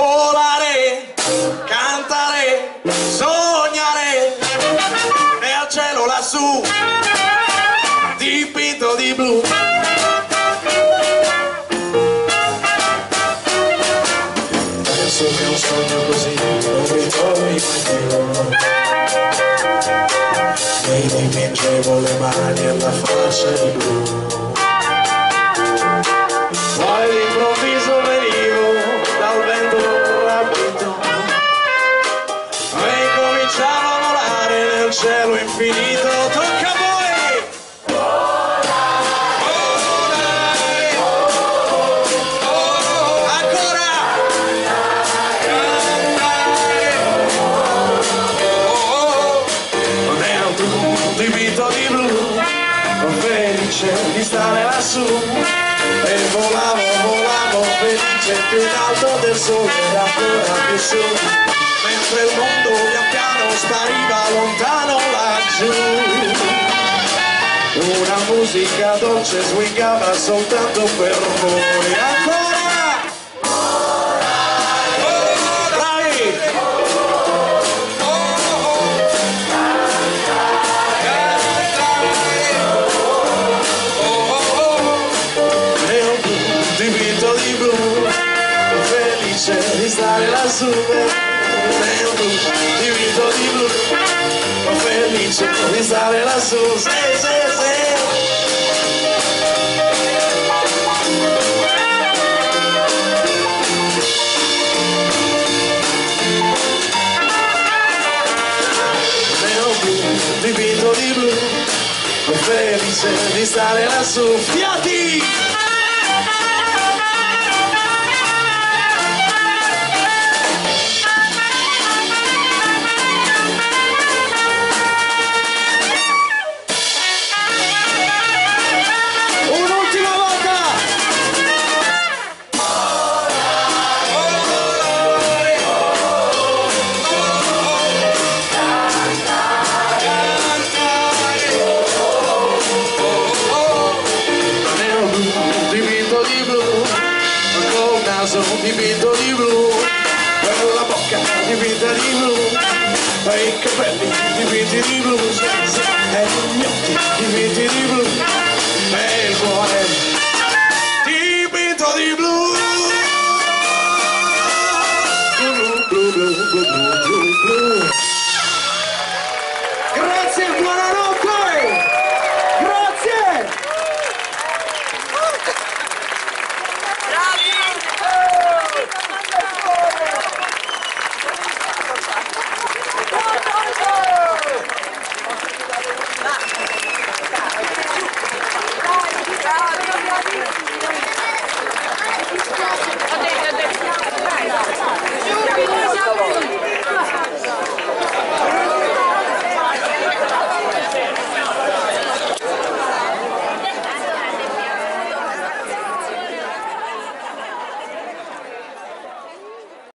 volare, cantare, sognare, e al cielo lassù, dipinto di blu. Adesso che un sogno così non ritorni mai più, e dipingevo le mani alla fascia di blu. Poi all'improvviso venivo dal vento rapito e cominciavo a volare nel cielo infinito. Tocca a voi! Volare! Ancora! Nel blu, dipinto di blu, felice di stare lassù. E volavo, volavo felice più in alto del sole e ancora più su, mentre il mondo pian piano spariva lontano laggiù. Una musica dolce swingava soltanto per voi. Ancora! Dipinto di blu, felice di stare lassù. Nel blu, dipinto di blu, felice di stare lassù. Sì, sì, sì. Nel blu, dipinto di blu, felice di stare lassù. Fiati! Dipinto di blu, la bocca dipinta di blu, e i capelli dipinti di blu, e gli occhi dipinti di blu, e il cuore